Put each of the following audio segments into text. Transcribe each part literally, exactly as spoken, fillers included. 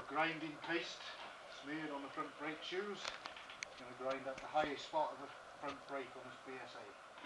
grinding paste smeared on the front brake shoes. I'm going to grind at the highest spot of the front brake on this B S A.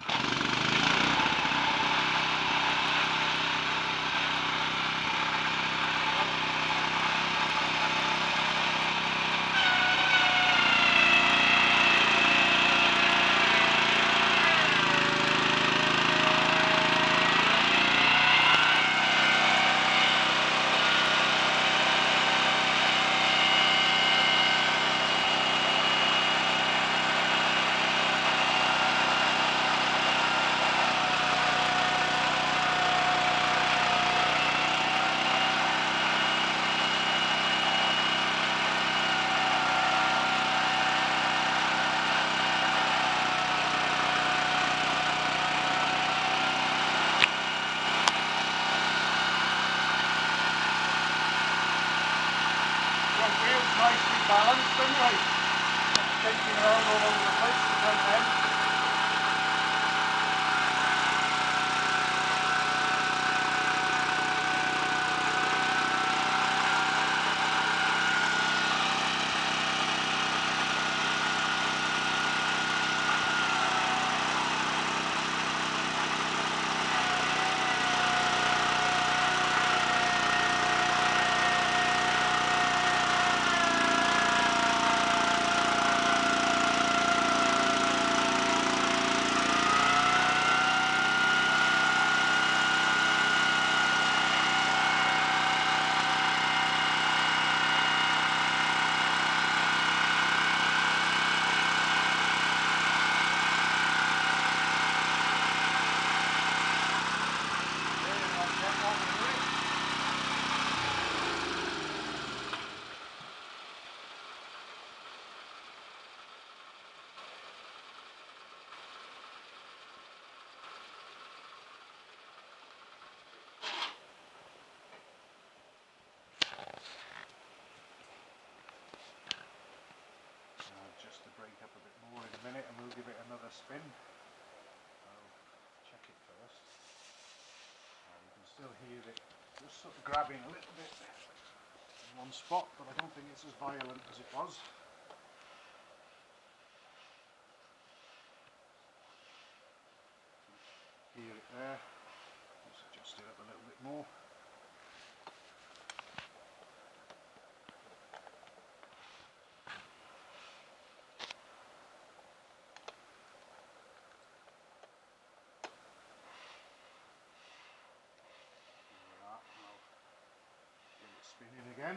Nicely balanced anyway, taking around all over the place, the front end. Adjust the brake up a bit more in a minute and we'll give it another spin. I'll check it first. Now you can still hear it just sort of grabbing a little bit in one spot, but I don't think it's as violent as it was. Hear it there. Let's adjust it up a little bit more. Spinning again.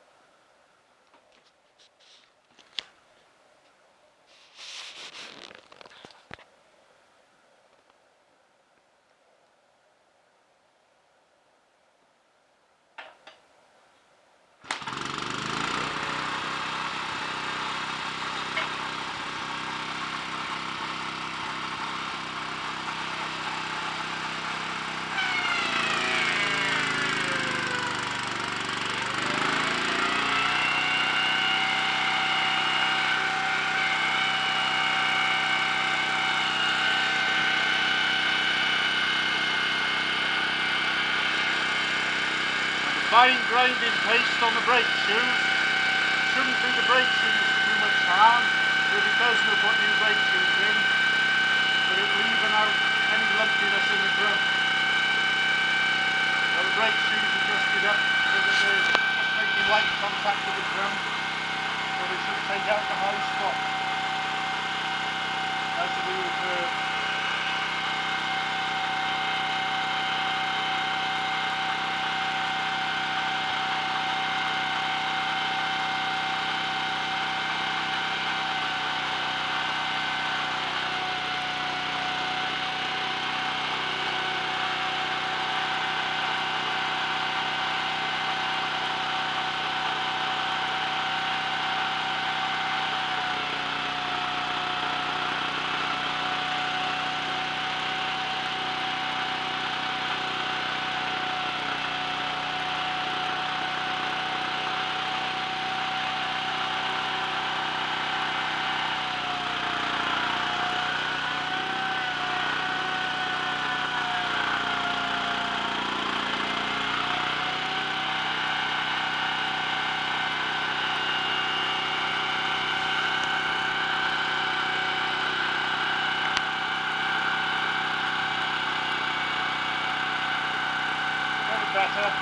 Fine grinding paste on the brake shoes shouldn't do the brake shoes too much harm, but it does no put new brake shoes in, but it will even out any lumpiness in the drum. So the brake shoes adjusted up so that they're just making light contact with the drum, so they should take out the high spot as they do with the better.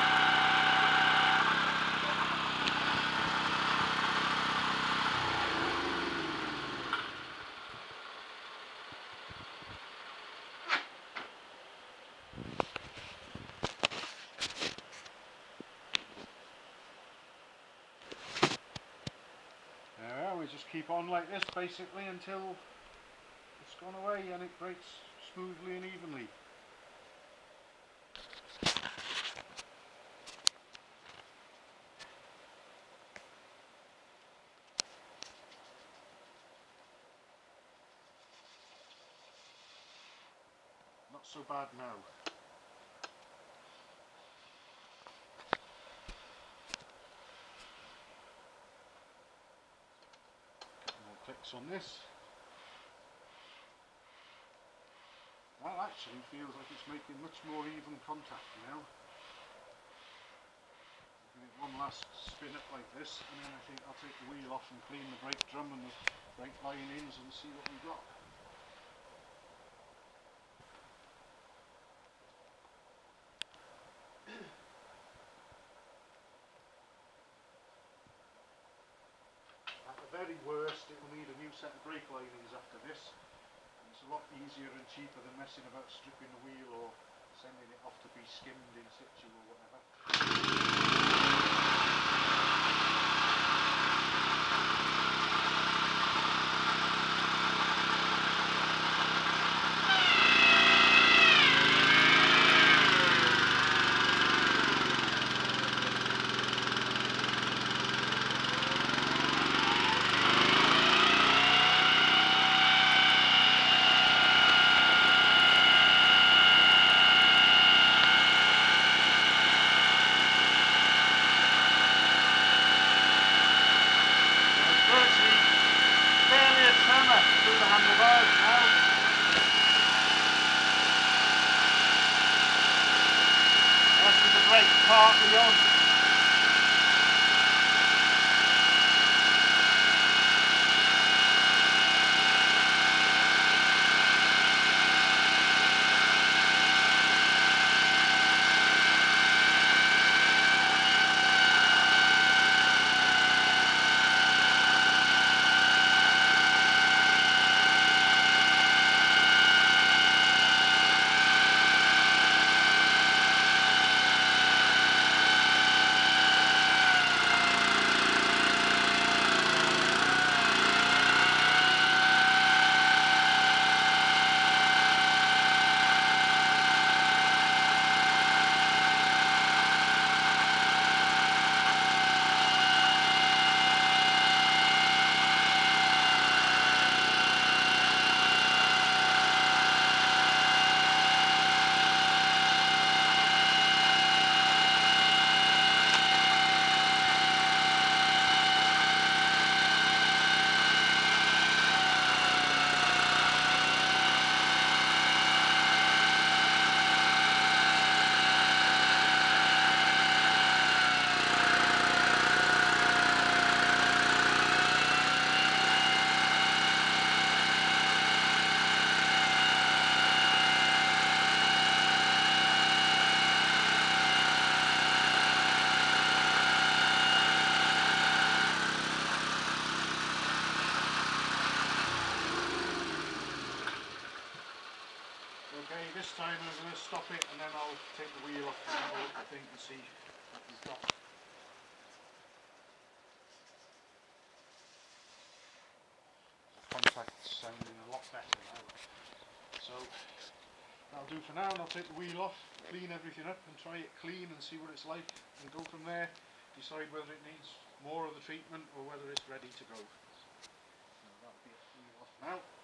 There, we just keep on like this basically until it's gone away and it breaks smoothly and evenly. Not so bad now. Couple more clicks on this. That actually feels like it's making much more even contact now. Give it one last spin up like this, and then I think I'll take the wheel off and clean the brake drum and the brake linings and see what we've got. At the very worst, it will need a new set of brake linings after this. And it's a lot easier and cheaper than messing about stripping the wheel or sending it off to be skimmed in situ or whatever. Partly on. Okay, this time I'm going to stop it and then I'll take the wheel off and have a look at the thing and see what we've got. The contact's sounding a lot better now. So that'll do for now, and I'll take the wheel off, clean everything up and try it clean and see what it's like, and go from there, decide whether it needs more of the treatment or whether it's ready to go. So that'll be it, wheel off now.